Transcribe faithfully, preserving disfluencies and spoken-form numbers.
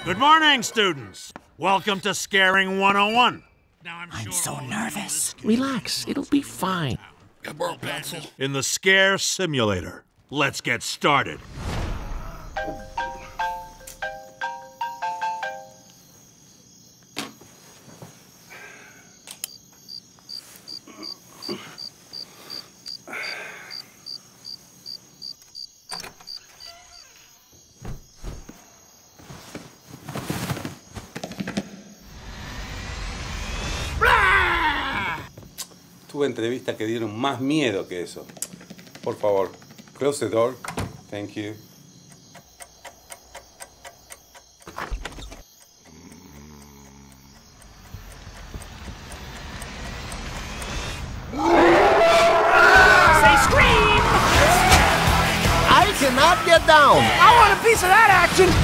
Good morning, students. Welcome to Scaring one oh one. Now, I'm, I'm sure so nervous. Relax, it'll be fine. In the Scare Simulator. Let's get started. Tuve entrevistas que dieron más miedo que eso. Por favor, close the door. Thank you. Say scream! I cannot get down. I want a piece of that action!